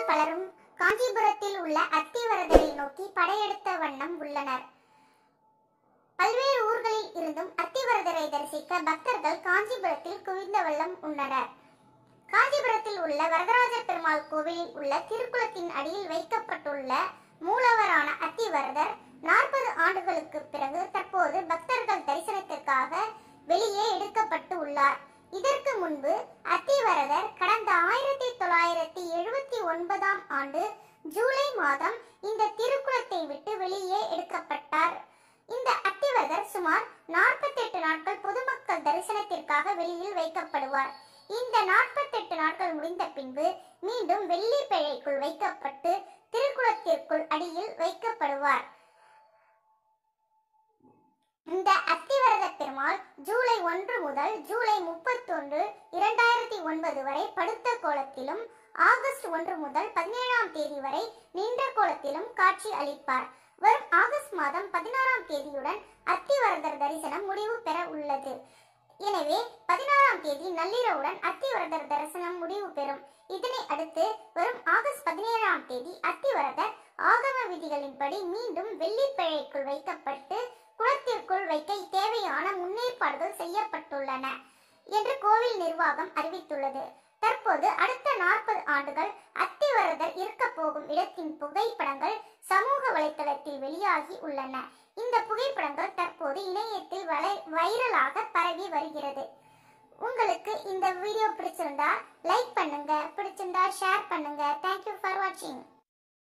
பலரும் காஞ்சிபுரத்தில் உள்ள அத்திவரதரை நோக்கி படையெடுத்த வண்ணம் உள்ளனர். பல்வேறு ஊர்களில் இருந்தும் அத்திவரதரை தரிசிக்க பக்தர்கள் காஞ்சிபுரத்தில் குவிந்த வண்ணம் உள்ளனர். காஞ்சிபுரத்தில் உள்ள வரதராஜ பெருமாள் கோவிலில் உள்ள திருக்குளத்தின் அடியில் வைக்கப்பட்டுள்ள மூலவரான அத்திவரதர் 40 ஆண்டுகளுக்கு பிறகு தற்போது பக்தர்கள் தரிசனத்திற்காக வெளியே எடுக்கப்பட்டு உள்ளார். இதற்கு முன்பு அத்திவரதர் கடந்த 1979 ஆண்டு ஜூலை மாதம் இந்த திருக்குளத்தை விட்டு வெளியே எடுக்கப்பட்டார். இந்த அத்திவரதர் சுமார் 48 நாட்கள் பொதுமக்கள் தரிசனத்திற்காக வெளியில் வைக்கப்படுவார். இந்த 48 நாட்கள் முடிந்த பின்பு மீண்டும் வெள்ளி பிழைக்குள் வைக்கப்பட்டு திருக்குளத்திற்குள் அடியில் வைக்கப்படுவார். இந்த அத்திவரத பெருமாள் ஜூலை 1 முதல் ஜூலை 31, 2009 வரை படுத்த கோலத்திலும், ஆகஸ்ட் 1 முதல் 17ஆம் தேதி வரை நின்ற கோலத்திலும் காட்சி அளிப்பார். வரும் ஆகஸ்ட் மாதம் 16ஆம் தேதியுடன் அத்திவரதர் தரிசனம் முடிவு பெற உள்ளது. எனவே 16ஆம் தேதி நள்ளிரவுடன் அத்திவரதர் தரிசனம் முடிவு பெறும். இதனை அடுத்து வரும் ஆகஸ்ட் 17ஆம் தேதி அத்திவரதர் ஆகம விதிகளின்படி மீண்டும் வெள்ளிப்பிழைக்குள் வைக்கப்பட்டு குளத்திற்குள் வைக்க தேவையான முன்னேற்பாடுகள் செய்யப்பட்டுள்ளன என்று கோவில் நிர்வாகம் அறிவித்துள்ளது. தற்போது அடுத்த 40 ஆண்டுகள் அத்திவரதர் இருக்க போகும் இடத்தின் புகைப்படங்கள் சமூக வலைதளத்தில் வெளியாகி உள்ளன. இந்த புகைப்படங்கள் தற்போது இணையத்தில் வைரலாக பரவி வருகிறது. உங்களுக்கு இந்த வீடியோ பிடிச்சிருந்தா லைக் பண்ணுங்க, பிடிச்சிருந்தா ஷேர் பண்ணுங்க. Thank you for watching.